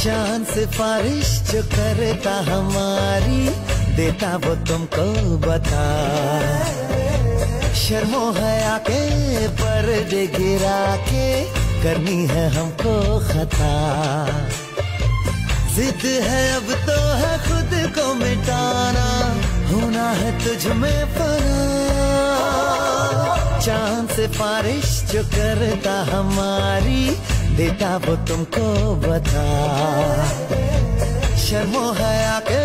चांद सिफारिश जो करता हमारी, देता वो तुमको बता। शर्मो हया के पर्दे गिरा के, करनी है हमको खता। जिद है अब तो है खुद को मिटाना, होना है तुझ में फना। चांद सिफारिश जो करता हमारी, देता वो तुमको बता। शर्मो हया के